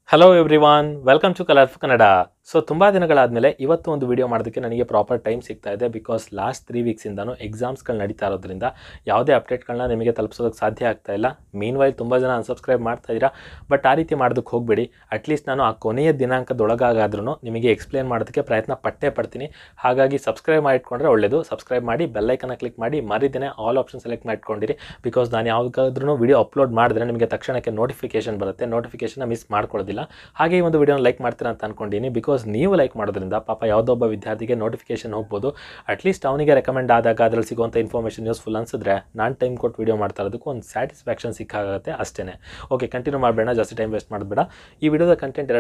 Hello everyone, welcome to colourful Kannada. So ತುಂಬ ದಿನಗಳಾದಮೇಲೆ ಇವತ್ತು ಒಂದು ವಿಡಿಯೋ ಮಾಡೋದಕ್ಕೆ ನನಗೆ ಪ್ರಾಪರ್ ಟೈಮ್ ಸಿಗ್ತಾ ಇದೆ. ಬಿಕಾಸ್ ಲಾಸ್ಟ್ 3 ವೀಕ್ಸಿಂದನೂ ಎಕ್ಸಾಮ್ಸ್ಗಳು ನಡೀತಾ ಇರೋದ್ರಿಂದ ಯಾವುದೇ ಅಪ್ಡೇಟ್ಗಳನ್ನ ನಿಮಗೆ ತಲುಪಿಸೋದಕ್ಕೆ ಸಾಧ್ಯ ಆಗ್ತಾ ಇಲ್ಲ. ಮೀನ್ ವೈಲ್ ತುಂಬ ಜನ ಅನ್ಸಬ್ಸ್ಕ್ರೈಬ್ ಮಾಡ್ತಾ ಇದ್ದೀರಾ, ಬಟ್ ಆ ರೀತಿ ಮಾಡೋದಕ್ಕೆ ಹೋಗಬೇಡಿ. ಅಟ್ಲೀಸ್ಟ್ ನಾನು ಆ ಕೊನೆಯ ದಿನಾಂಕದೊಳಗಾದ್ರೂ ನಿಮಗೆ ಎಕ್ಸ್ಪ್ಲೇನ್ ಮಾಡೋದಕ್ಕೆ ಪ್ರಯತ್ನ ಪಡ್ತೀನಿ. ಹಾಗಾಗಿ ಸಬ್ಸ್ಕ್ರೈಬ್ ಮಾಡಿಟ್ಕೊಂಡ್ರೆ ಒಳ್ಳೆಯದು. ಸಬ್ಸ್ಕ್ರೈಬ್ ಮಾಡಿ, ಬೆಲ್ಲೈಕನ್ನ ಕ್ಲಿಕ್ ಮಾಡಿ, ಮರಿದೇನೆ ಆಲ್ ಆಪ್ಷನ್ ಸೆಲೆಕ್ಟ್ ಮಾಡ್ಕೊಂಡಿರಿ. ಬಿಕಾಸ್ ನಾನು ಯಾವುದಾದ್ರೂ ವಿಡಿಯೋ ಅಪ್ಲೋಡ್ ಮಾಡಿದ್ರೆ ನಿಮಗೆ ತಕ್ಷಣಕ್ಕೆ ನೋಟಿಫಿಕೇಶನ್ ಬರುತ್ತೆ. ನೋಟಿಫಿಕೇಶನ್ನ ಮಿಸ್ ಮಾಡ್ಕೊಳ್ಳೋದಿಲ್ಲ. ಹಾಗೆ ಈ ಒಂದು ವಿಡಿಯೋನ ಲೈಕ್ ಮಾಡ್ತೀರಾ ಅಂತ ಅನ್ಕೊಂಡಿನಿ. ಬಿಕಾಸ್ ನೀವು ಲೈಕ್ ಮಾಡೋದ್ರಿಂದ ಪಾಪ ಯಾವುದೊಬ್ಬ ವಿದ್ಯಾರ್ಥಿಗೆ ನೋಟಿಫಿಕೇಶನ್ ಹೋಗ್ಬೋದು. ಅಟ್ಲೀಸ್ಟ್ ಅವನಿಗೆ ರೆಕಮೆಂಡ್ ಆದಾಗ ಅದರಲ್ಲಿ ಸಿಗುವಂಥ ಇನ್ಫಾರ್ಮೇಷನ್ ಯೂಸ್ಫುಲ್ ಅನ್ಸಿದ್ರೆ ನಾನು ಟೈಮ್ ಕೊಟ್ಟು ವಿಡಿಯೋ ಮಾಡ್ತಾ ಇರೋದಕ್ಕೂ ಒಂದು ಸ್ಯಾಟಿಸ್ಫ್ಯಾಕ್ಷನ್ ಸಿಕ್ಕಾಗುತ್ತೆ ಅಷ್ಟೇ. ಓಕೆ, ಕಂಟಿನ್ಯೂ ಮಾಡಬೇಡ, ಜಾಸ್ತಿ ಟೈಮ್ ವೇಸ್ಟ್ ಮಾಡಬೇಡ. ಈ ವಿಡಿಯೋದ content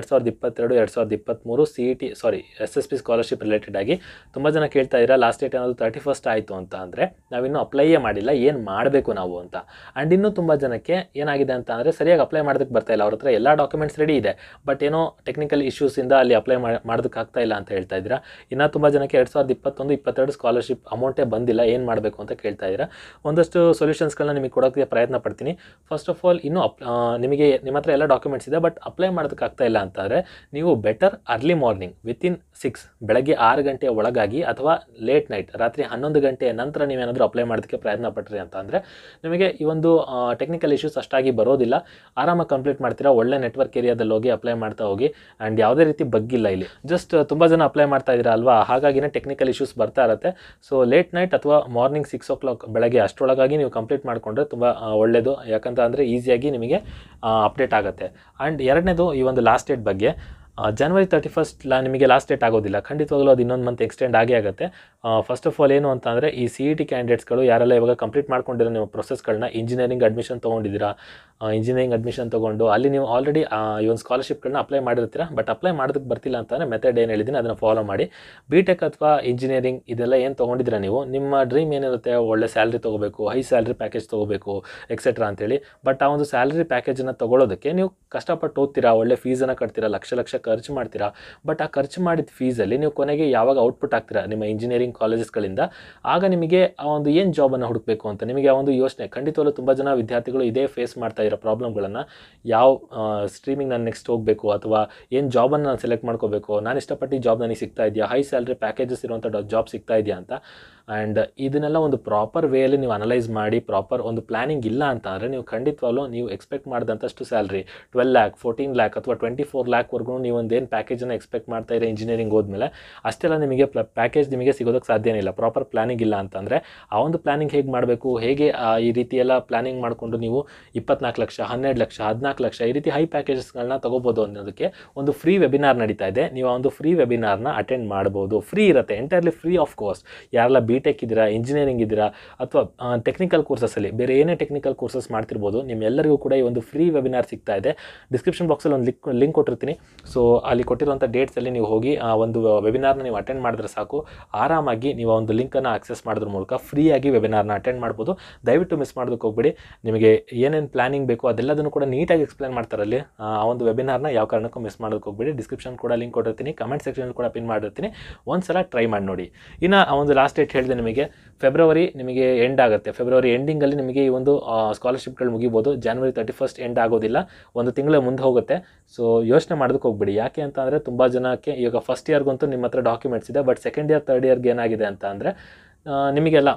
2022-2023 CET SSP scholarship related ಆಗಿ ತುಂಬ ಜನ ಕೇಳ್ತಾ ಇದ್ದೀರಾ. ಲಾಸ್ಟ್ ಡೇಟ್ ಅನ್ನೋದು 31st ಆಯಿತು ಅಂತ ಅಂದರೆ ನಾವಿನ್ನೂ ಅಪ್ಲೈಯೇ ಮಾಡಿಲ್ಲ, ಏನು ಮಾಡಬೇಕು ನಾವು ಅಂತ. ಆ್ಯಂಡ್ ಇನ್ನೂ ತುಂಬ ಜನಕ್ಕೆ ಏನಾಗಿದೆ ಅಂತ ಅಂದರೆ ಸರಿಯಾಗಿ ಅಪ್ಲೈ ಮಾಡೋದಕ್ಕೆ ಬರ್ತಾ ಇಲ್ಲ. ಅವ್ರ ಹತ್ರ ಎಲ್ಲ ಡಾಕ್ಯುಮೆಂಟ್ಸ್ ರೆಡಿ ಇದೆ, ಬಟ್ ಏನೋ ಟೆಕ್ನಿಕಲ್ ಇಶ್ಯೂಸಿಂದ ಅಲ್ಲಿ ಅಪ್ಲೈ ಮಾಡೋದಕ್ಕೆ ಆಗ್ತಾ ಇಲ್ಲ ಅಂತ ಹೇಳ್ತಾ ಇದ್ದೀರಾ. ಇನ್ನು ತುಂಬ ಜನಕ್ಕೆ 2021-22 ಸ್ಕಾಲರ್ಶಿಪ್ ಅಮೌಂಟೇ ಬಂದಿಲ್ಲ, ಏನು ಮಾಡಬೇಕು ಅಂತ ಕೇಳ್ತಾ ಇದ್ದೀರಾ. ಒಂದಷ್ಟು ಸೊಲ್ಯೂಷನ್ಸ್ಗಳನ್ನ ನಿಮಗೆ ಕೊಡೋಕ್ಕೆ ಪ್ರಯತ್ನ ಪಡ್ತೀನಿ. ಫಸ್ಟ್ ಆಫ್ ಆಲ್, ಇನ್ನೂ ನಿಮಗೆ ನಿಮ್ಮ ಹತ್ರ ಎಲ್ಲ ಡಾಕ್ಯುಮೆಂಟ್ಸ್ ಇದೆ, ಬಟ್ ಅಪ್ಲೈ ಮಾಡೋದಕ್ಕೆ ಆಗ್ತಾ ಇಲ್ಲ ಅಂತಂದರೆ ನೀವು ಬೆಟರ್ ಅರ್ಲಿ ಮಾರ್ನಿಂಗ್ ವಿತಿನ್ 6 ಬೆಳಗ್ಗೆ 6 ಗಂಟೆಯ ಒಳಗಾಗಿ ಅಥವಾ ಲೇಟ್ ನೈಟ್ ರಾತ್ರಿ 11 ಗಂಟೆಯ ನಂತರ ನೀವೇನಾದರೂ ಅಪ್ಲೈ ಮಾಡೋದಕ್ಕೆ ಪ್ರಯತ್ನ ಪಟ್ರಿ ಅಂತ ಅಂದರೆ ನಿಮಗೆ ಈ ಒಂದು ಟೆಕ್ನಿಕಲ್ ಇಶ್ಯೂಸ್ ಅಷ್ಟಾಗಿ ಬರೋದಿಲ್ಲ. ಆರಾಮಾಗಿ ಕಂಪ್ಲೀಟ್ ಮಾಡ್ತೀರಾ. ಒಳ್ಳೆ ನೆಟ್ವರ್ಕ್ ಏರಿಯಾದಲ್ಲಿ ಹೋಗಿ ಅಪ್ಲೈ ಮಾಡ್ತಾ ಹೋಗಿ. ಆ್ಯಂಡ್ ಯಾವುದೇ ರೀತಿ ಬಗ್ಗಿಲ್ಲ ಇಲ್ಲಿ. ಜಸ್ಟ್ ತುಂಬ ಜನ ಅಪ್ಲೈ ಮಾಡ್ತಾ ಇದ್ದೀರಾ ಅಲ್ವಾ, ಹಾಗಾಗಿನೇ ಟೆಕ್ನಿಕಲ್ ಇಶ್ಯೂಸ್ ಬರ್ತಾ ಇರುತ್ತೆ. ಸೊ ಲೇಟ್ ನೈಟ್ ಅಥವಾ ಮಾರ್ನಿಂಗ್ 6 o'clock ಬೆಳಗ್ಗೆ ಅಷ್ಟರೊಳಗಾಗಿ ನೀವು ಕಂಪ್ಲೀಟ್ ಮಾಡಿಕೊಂಡ್ರೆ ತುಂಬ ಒಳ್ಳೆಯದು. ಯಾಕಂತ ಅಂದರೆ ಈಸಿಯಾಗಿ ನಿಮಗೆ ಅಪ್ಡೇಟ್ ಆಗುತ್ತೆ. ಆ್ಯಂಡ್ ಎರಡನೇದು, ಈ ಒಂದು ಲಾಸ್ಟ್ ಡೇಟ್ ಬಗ್ಗೆ, January 31st ನಿಮಗೆ ಲಾಸ್ಟ್ ಡೇಟ್ ಆಗೋದಿಲ್ಲ. ಖಂಡಿತವಾಗಲೂ ಅದು ಇನ್ನೊಂದು ಮಂತ್ ಎಕ್ಸ್ಟೆಂಡ್ ಆಗೇ ಆಗುತ್ತೆ. ಫಸ್ಟ್ ಆಫ್ ಆಲ್ ಏನು ಅಂತ ಅಂದರೆ ಈ CET ಕ್ಯಾಂಡಿಡೇಟ್ಸ್ಗಳು ಯಾರೆಲ್ಲ ಇವಾಗ ಕಂಪ್ಲೀಟ್ ಮಾಡ್ಕೊಂಡಿರೋ ನಿಮ್ಮ ಪ್ರೊಸೆಸ್ಗಳನ್ನ, ಇಂಜಿನಿಯರಿಂಗ್ ಅಡ್ಮಿಷನ್ ತೊಗೊಂಡಿದ್ದೀರಾ, ಇಂಜಿನಿಯರಿಂಗ್ ಅಡ್ಮಿಷನ್ ತೊಗೊಂಡು ಅಲ್ಲಿ ನೀವು ಆಲ್ರೆಡಿ ಈ ಒಂದು ಸ್ಕಾಲರ್ಶಿಪ್ಗಳನ್ನ ಅಪ್ಲೈ ಮಾಡಿರ್ತೀರಾ, ಬಟ್ ಅಪ್ಲೈ ಮಾಡೋದಕ್ಕೆ ಬರ್ತಿಲ್ಲ ಅಂತಂದರೆ ಮೆಥಡ್ ಏನು ಹೇಳಿದ್ದೀನಿ ಅದನ್ನು ಫಾಲೋ ಮಾಡಿ. BTech ಅಥವಾ ಇಂಜಿನಿಯರಿಂಗ್ ಇದೆಲ್ಲ ಏನು ತೊಗೊಂಡಿದ್ದೀರಾ ನೀವು, ನಿಮ್ಮ ಡ್ರೀಮ್ ಏನಿರುತ್ತೆ, ಒಳ್ಳೆ ಸ್ಯಾಲ್ರಿ ತೊಗೋಬೇಕು, ಹೈ ಸ್ಯಾಲ್ರಿ ಪ್ಯಾಕೇಜ್ ತೊಗೋಬೇಕು ಎಕ್ಸೆಟ್ರಾ ಅಂತೇಳಿ. ಬಟ್ ಆ ಒಂದು ಸ್ಯಾಲ್ರಿ ಪ್ಯಾಕೇಜನ್ನು ತೊಗೊಳೋದಕ್ಕೆ ನೀವು ಕಷ್ಟಪಟ್ಟು ಓದ್ತೀರಾ, ಒಳ್ಳೆ ಫೀಸನ್ನು ಕಟ್ತೀರಾ, ಲಕ್ಷ ಖರ್ಚು ಮಾಡ್ತೀರಾ. ಬಟ್ ಆ ಖರ್ಚು ಮಾಡಿದ ಫೀಸಲ್ಲಿ ನೀವು ಕೊನೆಗೆ ಯಾವಾಗ ಔಟ್ಪುಟ್ ಆಗ್ತೀರಾ ನಿಮ್ಮ ಇಂಜಿನಿಯರಿಂಗ್ ಕಾಲೇಜಸ್ಗಳಿಂದ, ಆಗ ನಿಮಗೆ ಆ ಒಂದು ಏನು ಜಾಬನ್ನು ಹುಡುಕಬೇಕು ಅಂತ ನಿಮಗೆ ಆ ಒಂದು ಯೋಚನೆ. ಖಂಡಿತವಲ್ಲೂ ತುಂಬ ಜನ ವಿದ್ಯಾರ್ಥಿಗಳು ಇದೇ ಫೇಸ್ ಮಾಡ್ತಾ ಇರೋ ಪ್ರಾಬ್ಲಮ್ಗಳನ್ನು. ಯಾವ ಸ್ಟ್ರೀಮಿಂಗ್ ನಾನು ನೆಕ್ಸ್ಟ್ ಹೋಗಬೇಕು, ಅಥವಾ ಏನು ಜಾಬನ್ನು ನಾನು ಸೆಲೆಕ್ಟ್ ಮಾಡ್ಕೋಬೇಕು, ನಾನು ಇಷ್ಟಪಟ್ಟು ಜಾಬ್ ನನಗೆ ಸಿಗ್ತಾ ಇದೆಯಾ, ಹೈ ಸ್ಯಾಲ್ರಿ ಪ್ಯಾಕೇಜಸ್ ಇರುವಂಥ ಜಾಬ್ ಸಿಗ್ತಾ ಇದೆಯಾ ಅಂತ. ಆ್ಯಂಡ್ ಇದನ್ನೆಲ್ಲ ಒಂದು ಪ್ರಾಪರ್ ವೇಯಲ್ಲಿ ನೀವು ಅನಲೈಸ್ ಮಾಡಿ, ಪ್ರಾಪರ್ ಒಂದು ಪ್ಲಾನಿಂಗ್ ಇಲ್ಲ ಅಂತ ಅಂದರೆ ನೀವು ಖಂಡಿತವಾಗ್ಲೂ ನೀವು ಎಕ್ಸ್ಪೆಕ್ಟ್ ಮಾಡಿದಂಥಷ್ಟು ಸ್ಯಾಲ್ರಿ 12 lakh 14 lakh ಅಥವಾ 24 lakh ನೀವು ಒಂದೇನು ಪ್ಯಾಕೇಜನ್ನು ಎಕ್ಸ್ಪೆಕ್ಟ್ ಮಾಡ್ತಾ ಇರೋ ಇಂಜಿನಿಯರಿಂಗ್ ಹೋದ್ಮೇಲೆ ಅಷ್ಟೆಲ್ಲ ನಿಮಗೆ ಪ್ಯಾಕೇಜ್ ನಿಮಗೆ ಸಿಗೋದಕ್ಕೆ ಸಾಧ್ಯನೇ ಇಲ್ಲ, ಪ್ರಾಪರ್ ಪ್ಲಾನಿಂಗ್ ಇಲ್ಲ ಅಂತಂದರೆ. ಆ ಒಂದು ಪ್ಲಾನಿಂಗ್ ಹೇಗೆ ಮಾಡಬೇಕು, ಹೇಗೆ ಈ ರೀತಿ ಎಲ್ಲ ಪ್ಲಾನಿಂಗ್ ಮಾಡಿಕೊಂಡು ನೀವು 24 ಲಕ್ಷ 12 ಲಕ್ಷ 14 ಲಕ್ಷ ಈ ರೀತಿ ಹೈ ಪ್ಯಾಕೇಜಸ್ಗಳನ್ನ ತೊಗೋಬೋದು ಅನ್ನೋದಕ್ಕೆ ಒಂದು ಫ್ರೀ ವೆಬಿನಾರ್ ನಡೀತಾ ಇದೆ. ನೀವು ಆ ಒಂದು ಫ್ರೀ ವೆಬಿನಾರ್ನ ಅಟೆಂಡ್ ಮಾಡ್ಬೋದು. ಫ್ರೀ ಇರುತ್ತೆ, ಎಂಟೈರ್ಲಿ ಫ್ರೀ ಆಫ್ ಕಾಸ್ಟ್. ಯಾರೆಲ್ಲ BTech ಇದ್ದೀರಾ, ಇಂಜಿನಿಯರಿಂಗ್ ಇದ್ದೀರಾ, ಅಥವಾ ಟೆಕ್ನಿಕಲ್ ಕೋರ್ಸಸ್ಸಲ್ಲಿ ಬೇರೆ ಏನೇ ಟೆಕ್ನಿಕಲ್ ಕೋರ್ಸಸ್ ಮಾಡ್ತಿರ್ಬೋದು, ನಿಮ್ಮೆಲ್ಲರಿಗೂ ಕೂಡ ಈ ಒಂದು ಫ್ರೀ ವೆಬಿನಾರ್ ಸಿಗ್ತಾ ಇದೆ. ಡಿಸ್ಕ್ರಿಪ್ಷನ್ ಬಾಕ್ಸಲ್ಲಿ ಒಂದು ಲಿಂಕ್ ಕೊಟ್ಟಿರ್ತೀನಿ. ಸೊ ಅಲ್ಲಿ ಕೊಟ್ಟಿರುವಂಥ ಡೇಟ್ಸಲ್ಲಿ ನೀವು ಹೋಗಿ ಆ ಒಂದು ವೆಬಿನಾರ್ನ ನೀವು ಅಟೆಂಡ್ ಮಾಡಿದ್ರೆ ಸಾಕು. ಆರಾಮಾಗಿ ನೀವು ಆ ಒಂದು ಲಿಂಕನ್ನು ಆಕ್ಸೆಸ್ ಮಾಡೋದ್ರ ಮೂಲಕ ಫ್ರೀಯಾಗಿ ವೆಬಿನಾರ್ನ ಅಟೆಂಡ್ ಮಾಡ್ಬೋದು. ದಯವಿಟ್ಟು ಮಿಸ್ ಮಾಡೋದಕ್ಕೆ ಹೋಗ್ಬೇಡಿ. ನಿಮಗೆ ಏನೇನು ಪ್ಲಾನಿಂಗ್ ಬೇಕು ಅದೆಲ್ಲದನ್ನು ಕೂಡ ನೀಟಾಗಿ ಎಕ್ಸ್ಪ್ಲೇನ್ ಮಾಡ್ತಾರಲ್ಲಿ. ಆ ಒಂದು ವೆಬಿನಾರ್ನ ಯಾವ ಕಾರಣಕ್ಕೂ ಮಿಸ್ ಮಾಡೋದಕ್ಕೆ ಹೋಗ್ಬೇಡಿ. ಡಿಸ್ಕ್ರಿಪ್ಷನ್ ಕೂಡ ಲಿಂಕ್ ಕೊಟ್ಟಿರ್ತೀನಿ, ಕಮೆಂಟ್ ಸೆಕ್ಷನ್ ಕೂಡ ಪಿನ್ ಮಾಡಿರ್ತೀನಿ. ಒಂದ್ಸಲ ಟ್ರೈ ಮಾಡಿ ನೋಡಿ. ಇನ್ನು ಆ ಒಂದು ಲಾಸ್ಟ್ ಡೇಟ್ ಹೇಳಿದೆ ನಿಮಗೆ, ಫೆಬ್ರವರಿ ನಿಮಗೆ ಎಂಡ್ ಆಗುತ್ತೆ. ಫೆಬ್ರವರಿ ಎಂಡಿಂಗಲ್ಲಿ ನಿಮಗೆ ಈ ಒಂದು ಸ್ಕಾಲರ್ಶಿಪ್ಗಳು ಮುಗಿಬೋದು. January 31st ಎಂಡ್ ಆಗೋದಿಲ್ಲ, ಒಂದು ತಿಂಗಳ ಮುಂದೆ ಹೋಗುತ್ತೆ. ಸೊ ಯೋಚನೆ ಮಾಡೋದಕ್ಕೆ ಹೋಗ್ಬೇಡಿ. ಯಾಕೆ ಅಂತ ಅಂದರೆ ತುಂಬ ಜನಕ್ಕೆ ಈಗ ಫಸ್ಟ್ ಇಯರ್ಗಂತೂ ನಿಮ್ಮ ಹತ್ರ ಡಾಕ್ಯುಮೆಂಟ್ಸ್ ಇದೆ, ಬಟ್ ಸೆಕೆಂಡ್ ಇಯರ್ ಥರ್ಡ್ ಇಯರ್ಗೆ ಏನಾಗಿದೆ ಅಂತ ಅಂದರೆ ನಿಮಗೆಲ್ಲ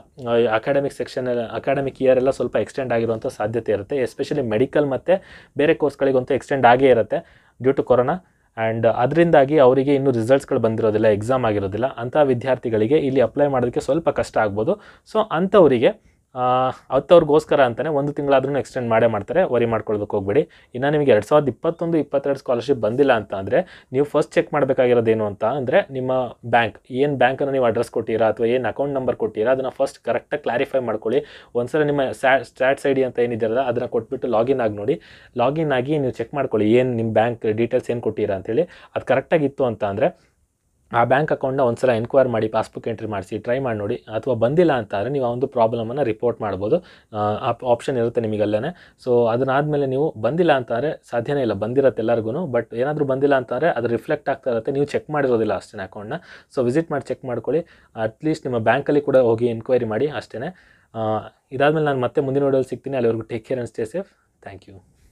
ಅಕಾಡೆಮಿಕ್ ಇಯರ್ ಎಲ್ಲ ಸ್ವಲ್ಪ ಎಕ್ಸ್ಟೆಂಡ್ ಆಗಿರುವಂಥ ಸಾಧ್ಯತೆ ಇರುತ್ತೆ. ಎಸ್ಪೆಷಲಿ ಮೆಡಿಕಲ್ ಮತ್ತು ಬೇರೆ ಕೋರ್ಸ್ಗಳಿಗಂತೂ ಎಕ್ಸ್ಟೆಂಡ್ ಆಗೇ ಇರುತ್ತೆ ಡ್ಯೂ ಟು ಕೊರೋನಾ. ಆ್ಯಂಡ್ ಅದರಿಂದಾಗಿ ಅವರಿಗೆ ಇನ್ನೂ ರಿಸಲ್ಟ್ಸ್ಗಳು ಬಂದಿರೋದಿಲ್ಲ, ಎಕ್ಸಾಮ್ ಆಗಿರೋದಿಲ್ಲ. ಅಂಥ ವಿದ್ಯಾರ್ಥಿಗಳಿಗೆ ಇಲ್ಲಿ ಅಪ್ಲೈ ಮಾಡೋದಕ್ಕೆ ಸ್ವಲ್ಪ ಕಷ್ಟ ಆಗ್ಬೋದು. ಸೊ ಅಂಥವರಿಗೆ ಅವ್ರಿಗೋಸ್ಕರ ಅಂತಲೇ ಒಂದು ತಿಂಗಳಾದ್ರೂ ಎಕ್ಸ್ಟೆಂಡ್ ಮಾಡ್ತಾರೆ. ವರಿ ಮಾಡ್ಕೊಳ್ಳೋದಕ್ಕೆ ಹೋಗ್ಬೇಡಿ. ಇನ್ನು ನಿಮಗೆ 2021-22 ಸ್ಕಾಲರ್ಶಿಪ್ ಬಂದಿಲ್ಲ ಅಂತ ಅಂದರೆ ನೀವು ಫಸ್ಟ್ ಚೆಕ್ ಮಾಡಬೇಕಾಗಿರೋದೇನು ಅಂತ ಅಂದರೆ ನಿಮ್ಮ ಏನು ಬ್ಯಾಂಕನ್ನು ನೀವು ಅಡ್ರೆಸ್ ಕೊಟ್ಟಿರಾ ಅಥವಾ ಏನು ಅಕೌಂಟ್ ನಂಬರ್ ಕೊಟ್ಟಿರಾ ಅದನ್ನು ಫಸ್ಟ್ ಕರೆಕ್ಟಾಗಿ ಕ್ಲಾರಿಫೈ ಮಾಡ್ಕೊಳ್ಳಿ. ಒಂದ್ಸಲ ನಿಮ್ಮ ಸ್ಟ್ಯಾಟ್ಸ್ ID ಅಂತ ಏನಿದ್ದೀರಲ್ಲ ಅದನ್ನು ಕೊಟ್ಬಿಟ್ಟು ಲಾಗಿನ್ ಆಗಿ ನೋಡಿ. ಲಾಗಿನ್ ಆಗಿ ನೀವು ಚೆಕ್ ಮಾಡ್ಕೊಳ್ಳಿ ಏನು ನಿಮ್ಮ ಬ್ಯಾಂಕ್ ಡೀಟೇಲ್ಸ್ ಏನು ಕೊಟ್ಟಿರಾ ಅಂತೇಳಿ. ಅದು ಕರೆಕ್ಟಾಗಿತ್ತು ಅಂತ ಅಂದರೆ ಆ ಬ್ಯಾಂಕ್ ಅಕೌಂಟ್ನ ಒಂದ್ಸಲ ಎನ್ಕ್ವೈರ್ ಮಾಡಿ, ಪಾಸ್ಬುಕ್ ಎಂಟ್ರಿ ಮಾಡಿಸಿ ಟ್ರೈ ಮಾಡಿ ನೋಡಿ. ಅಥವಾ ಬಂದಿಲ್ಲ ಅಂತ ಅಂದರೆ ನೀವು ಆ ಒಂದು ಪ್ರಾಬ್ಲಮನ್ನು ರಿಪೋರ್ಟ್ ಮಾಡ್ಬೋದು. ಆಪ್ಷನ್ ಇರುತ್ತೆ ನಿಮಗಲ್ಲೇ. ಸೊ ಅದನ್ನಾದಮೇಲೆ ನೀವು ಬಂದಿಲ್ಲ ಅಂತಂದರೆ ಸಾಧ್ಯನೇ ಇಲ್ಲ, ಬಂದಿರುತ್ತೆ ಎಲ್ಲರಿಗೂ. ಬಟ್ ಏನಾದರೂ ಬಂದಿಲ್ಲ ಅಂತಂದರೆ ಅದು ರಿಫ್ಲೆಕ್ಟ್ ಆಗ್ತಾ ಇರುತ್ತೆ, ನೀವು ಚೆಕ್ ಮಾಡಿರೋದಿಲ್ಲ ಅಷ್ಟೇ ಅಕೌಂಟ್ನ. ಸೊ ವಿಸಿಟ್ ಮಾಡಿ ಚೆಕ್ ಮಾಡ್ಕೊಳ್ಳಿ. ಅಟ್ಲೀಸ್ಟ್ ನಿಮ್ಮ ಬ್ಯಾಂಕಲ್ಲಿ ಕೂಡ ಹೋಗಿ ಎನ್ಕ್ವೈರಿ ಮಾಡಿ ಅಷ್ಟೇ. ಇದಾದಮೇಲೆ ನಾನು ಮತ್ತೆ ಮುಂದಿನ ವಿಡಿಯೋಲಿ ಸಿಗ್ತೀನಿ. ಅಲ್ಲಿವರೆಗೂ take care and stay safe. Thank you.